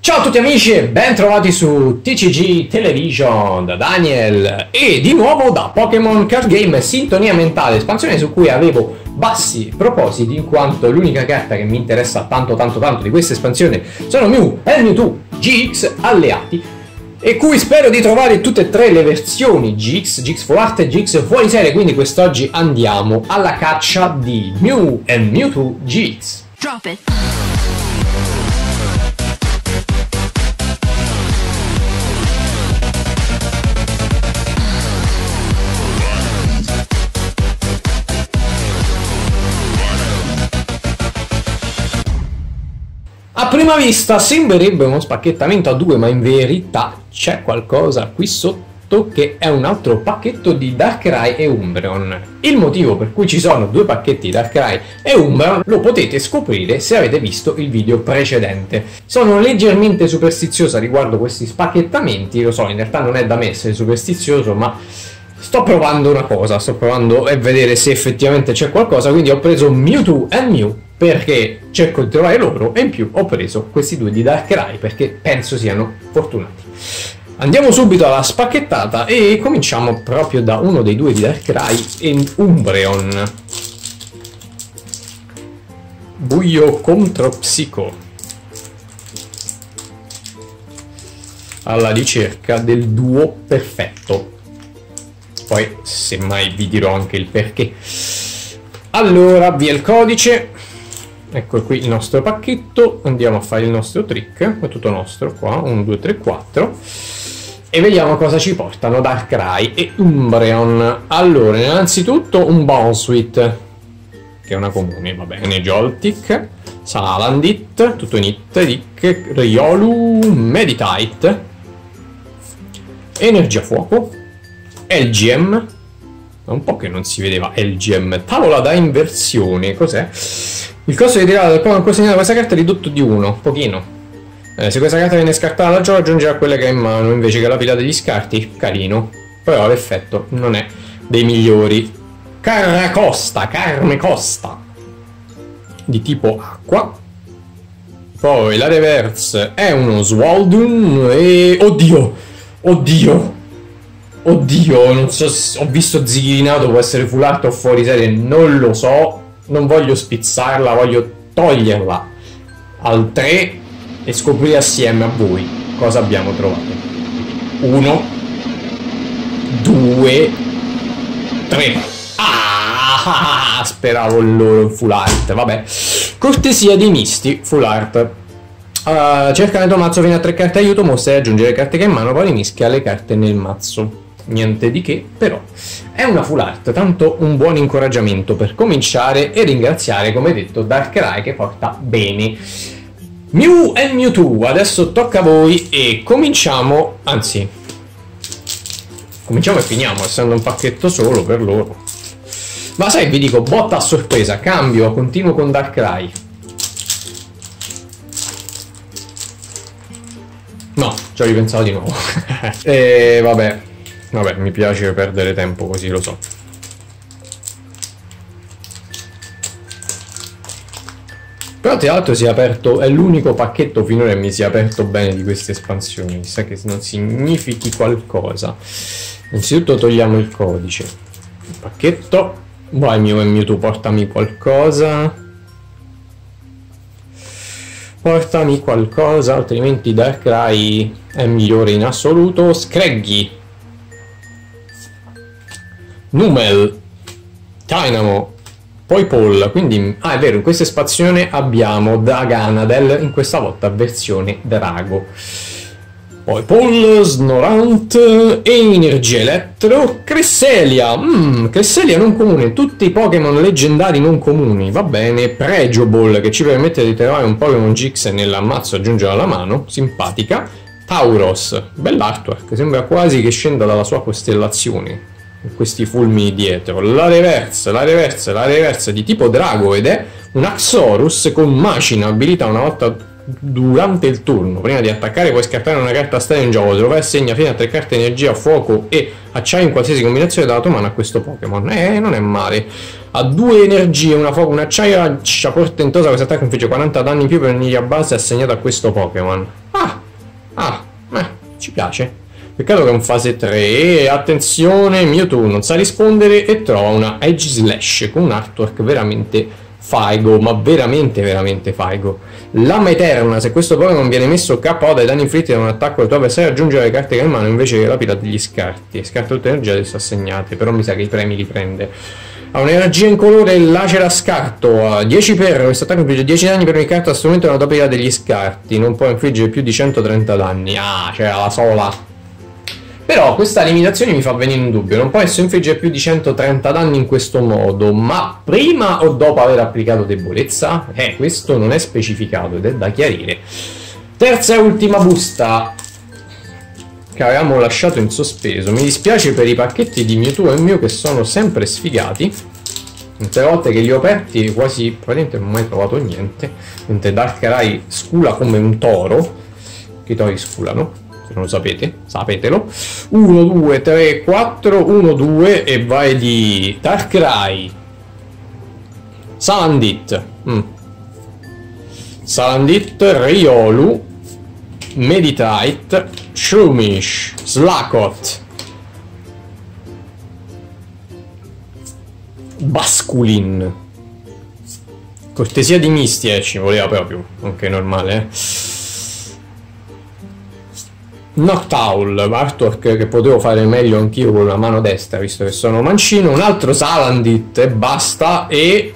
Ciao a tutti amici e ben trovati su TCG Television da Daniel e di nuovo da Pokémon Card Game Sintonia Mentale, espansione su cui avevo bassi propositi in quanto l'unica carta che mi interessa tanto di questa espansione sono Mew e Mewtwo GX alleati e cui spero di trovare tutte e tre le versioni GX, GX Full Art e GX fuori serie, quindi quest'oggi andiamo alla caccia di Mew e Mewtwo GX. Drop it. A prima vista sembrerebbe uno spacchettamento a due, ma in verità c'è qualcosa qui sotto che è un altro pacchetto di Darkrai e Umbreon. Il motivo per cui ci sono due pacchetti Darkrai e Umbreon lo potete scoprire se avete visto il video precedente. Sono leggermente superstiziosa riguardo questi spacchettamenti, lo so, in realtà non è da me essere superstizioso, ma sto provando una cosa, sto provando a vedere se effettivamente c'è qualcosa, quindi ho preso Mewtwo e Mew perché cerco di trovare loro e in più ho preso questi due di Darkrai perché penso siano fortunati. Andiamo subito alla spacchettata e cominciamo proprio da uno dei due di Darkrai e Umbreon. Buio contro Psico. Alla ricerca del duo perfetto. Poi semmai vi dirò anche il perché. Allora, via il codice. Ecco qui il nostro pacchetto, andiamo a fare il nostro trick, è tutto nostro qua, 1, 2, 3, 4 e vediamo cosa ci portano Darkrai e Umbreon. Allora, innanzitutto un Bounsweet, che è una comune, va bene, Joltik, Salandit, tutto in Hit, Rick, Riolu, Meditite, Energia Fuoco, LGM, da un po' che non si vedeva LGM, Tavola da inversione, cos'è? Il costo di tirata del Pokémon consegnato a questa carta è ridotto di 1, pochino. Se questa carta viene scartata dal gioco aggiungerà quella che ha in mano invece che la pila degli scarti, carino. Però l'effetto non è dei migliori. Carme Costa, di tipo acqua. Poi la reverse è uno Swaldun e... Oddio, non so se ho visto Zighinato, può essere full art o fuori serie, non lo so. Non voglio spizzarla, voglio toglierla al 3 e scoprire assieme a voi cosa abbiamo trovato. 1, 2, 3. Ah, speravo loro in full art. Vabbè, cortesia dei misti full art. Cerca nel tuo mazzo fino a 3 carte aiuto, mostra e aggiungere le carte che hai in mano, poi mischia le carte nel mazzo. Niente di che, però è una full art, tanto un buon incoraggiamento per cominciare e ringraziare, come detto, Darkrai che porta bene. Mew e Mewtwo, adesso tocca a voi e cominciamo, anzi, cominciamo e finiamo, essendo un pacchetto solo per loro. Ma sai, vi dico, botta a sorpresa, cambio, continuo con Darkrai. No, ci ho ripensato di nuovo. E vabbè, mi piace perdere tempo così, lo so. Però tra l'altro si è aperto, è l'unico pacchetto finora che mi si è aperto bene di queste espansioni. Chissà che non significhi qualcosa. Innanzitutto togliamo il codice. Il pacchetto. Vai Mew e Mewtwo, portami qualcosa. Portami qualcosa, altrimenti Darkrai è migliore in assoluto. Scraggy. Numel, Dynamo, poi Paul, quindi... Ah, è vero, in questa espansione abbiamo Draganadel, in questa volta versione Drago. Poi Paul, Snorant, Energia Elettro, Cresselia. Cresselia non comune, tutti i Pokémon leggendari non comuni, va bene. Pregio Ball, che ci permette di trovare un Pokémon GX nell'ammazzo e aggiungere alla mano, simpatica. Tauros, bell'artwork, sembra quasi che scenda dalla sua costellazione. Questi fulmini dietro. La reverse di tipo drago ed è un Axorus con macina, abilità una volta durante il turno. Prima di attaccare puoi scartare una carta stadio in gioco, trova e assegna fino a 3 carte energia, fuoco e acciaio in qualsiasi combinazione dalla tua mano a questo Pokémon. Non è male. Ha 2 energie, una fuoco, un acciaio, portentosa, questo attacco infligge 40 danni in più per un'unità base assegnata a questo Pokémon. Ah, Ah, ci piace. Peccato che è un fase 3. Attenzione, Mewtwo non sa rispondere e trova una Edge Slash con un artwork veramente faigo, ma veramente veramente faigo. Lama Eterna, se questo Pokémon viene messo KO dai danni inflitti da un attacco del tuo avversario, aggiunge le carte che hai in mano invece che la pila degli scarti. Scarta tutte le energie adesso assegnate, però mi sa che i premi li prende. Ha un'energia in colore lacera scarto, 10 per questo attacco infligge 10 danni per ogni carta strumento nella tua pila degli scarti, non può infliggere più di 130 danni. Ah, c'era la sola. Però questa limitazione mi fa venire un dubbio, non può essere infliggere più di 130 danni in questo modo, ma prima o dopo aver applicato debolezza? Questo non è specificato ed è da chiarire. Terza e ultima busta che avevamo lasciato in sospeso. Mi dispiace per i pacchetti di Mewtwo e Mew che sono sempre sfigati. Tutte le volte che li ho aperti quasi praticamente non ho mai trovato niente. Mentre Darkrai scula come un toro. Che i tori sculano? Non lo sapete, sapetelo. 1, 2, 3, 4, 1, 2 e vai di Darkrai, Salandit, Salandit, Riolu, Meditite, Shroomish, Slacot, Basculin. Cortesia di Misty, ci voleva proprio, anche normale, Noctowl, artwork che potevo fare meglio anch'io con la mano destra visto che sono mancino, un altro Salandit e basta. E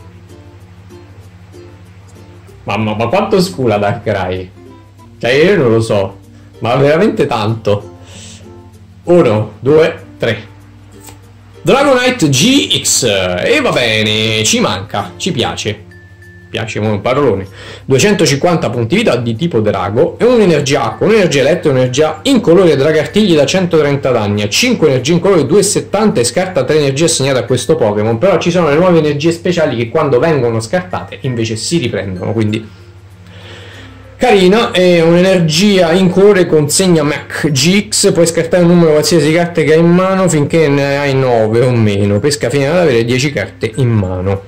mamma, ma quanto scula Darkrai? Cioè io non lo so, ma veramente tanto. 1, 2, 3 Dragonite GX. E va bene, ci manca, ci piace un parolone. 250 punti vita di tipo drago e un'energia acqua, un'energia elettra e un'energia incolore dragartigli da 130 danni, a 5 energie incolore 2,70 e scarta 3 energie assegnate a questo Pokémon. Però ci sono le nuove energie speciali che quando vengono scartate invece si riprendono, quindi carina. E un'energia incolore consegna Mac GX, puoi scartare un numero qualsiasi di carte che hai in mano finché ne hai 9 o meno, pesca fino ad avere 10 carte in mano.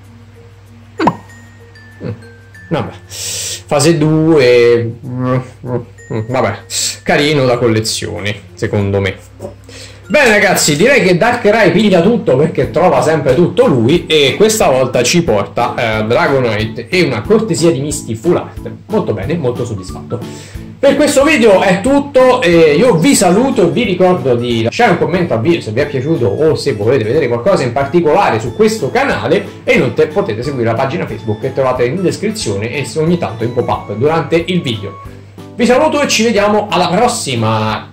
Vabbè, fase 2, vabbè, carino da collezione, secondo me. Bene ragazzi, direi che Darkrai piglia tutto perché trova sempre tutto lui e questa volta ci porta Dragonite e una cortesia di Misty full art. Molto bene, molto soddisfatto. Per questo video è tutto, io vi saluto e vi ricordo di lasciare un commento al video se vi è piaciuto o se volete vedere qualcosa in particolare su questo canale e inoltre potete seguire la pagina Facebook che trovate in descrizione e ogni tanto in pop-up durante il video. Vi saluto e ci vediamo alla prossima!